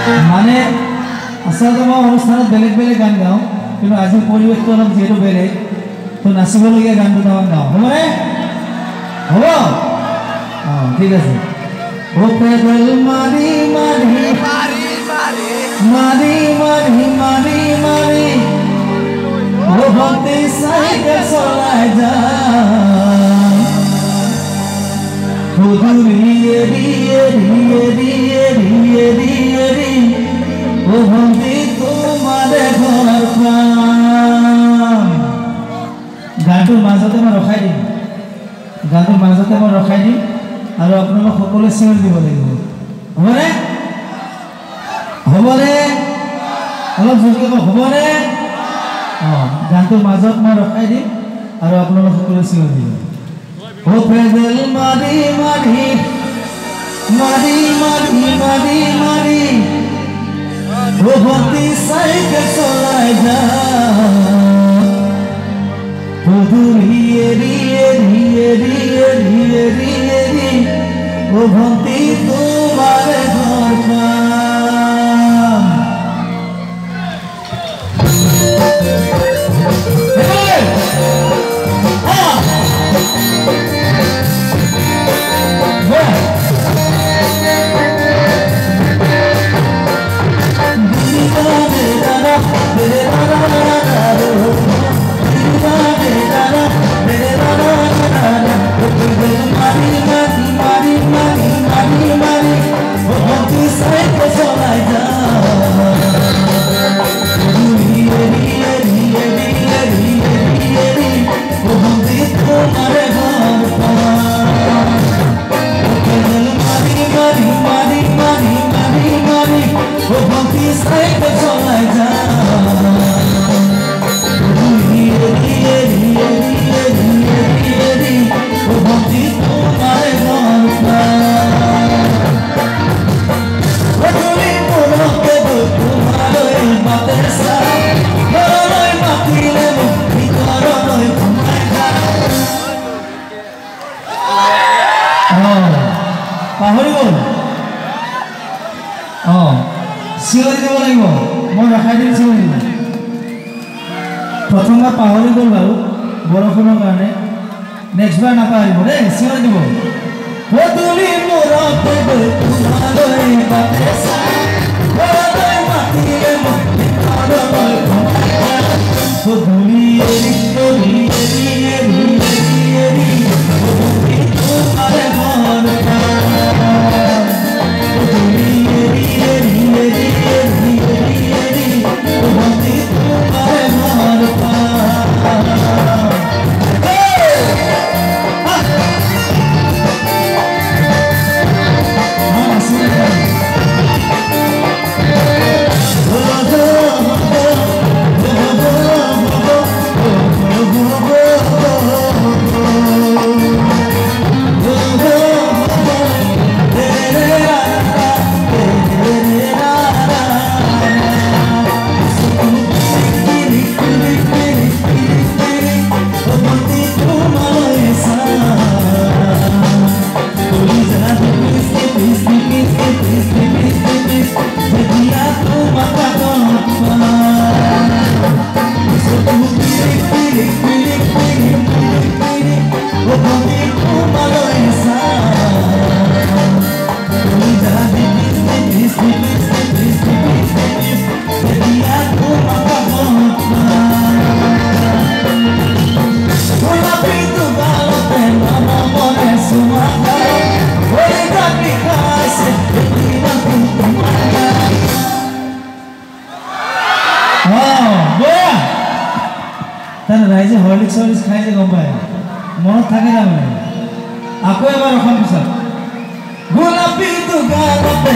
মানে আচলতে মই অনুষ্ঠানত বেলেগ বেলেগ গান গাওঁ কিন্তু আজি পৰিৱেশটো অলপ যিহেতু বেলেগ তো নাচিবলগীয়া গান দুটামান গাওঁ হ'বনে হ'ব অঁ ঠিক আছে ও পেদল মাৰি মাৰি মাৰি মাৰি মাৰি মাৰি মাৰি ও ভক্তি চাইকেল চলাই যা হুদুৰি এৰি এৰি এৰি এৰি এৰি এৰি ও ভক্তি তোমাৰে ঘৰ পাম গানটোৰ মাজতে মই ৰখাই দিম আৰু আপোনালোক সকলোৱে চিঞৰ দিব লাগিব হ'বনে অলপ জোৰকৈ কওক হ'বনে অঁ গানটোৰ মাজত মই ৰখাই দিম আৰু আপোনালোক সকলোৱে চিঞৰ দিব ও পেডেল মাৰি মাৰি মাৰি মাৰি মাৰি মাৰি ও ভক্তি চাইকেল চলাই যা হুদুৰি এৰি এৰি এৰি এৰি এৰি এৰি ও ভক্তি তোমাৰে ঘৰ পাম পাহৰি গ'ল অঁ চিঞৰি দিব লাগিব মই ৰখাই দিম চিঞৰি দিব প্ৰথমবাৰ পাহৰি গ'ল বাৰু বৰষুণৰ কাৰণে নেক্সট বাৰ নাপাহৰিব দেই চিঞৰি দিব পদূলি মূৰতে গৈ তোমালৈ বাটে চাই ঘৰলৈ মাতিলে মোক ঘৰলৈ পদূলি এৰি এৰি এৰি এৰি এৰি এৰি তোমাৰে ঘৰ পদূলি এৰি এৰি এৰি এৰি এৰি এৰি তোমাৰে ঘৰ ৰাইজে হৰলিক্স খাই যে গম পায় মনত থাকে তাৰমানে আকৌ এবাৰ ৰখাৰ পিছত গোলাপী